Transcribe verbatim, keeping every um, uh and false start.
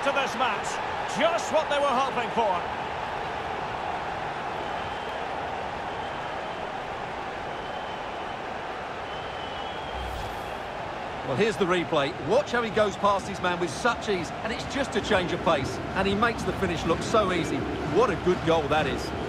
to this match. Just what they were hoping for. Well, here's the replay. Watch how he goes past his man with such ease, and it's just a change of pace. And he makes the finish look so easy. What a good goal that is.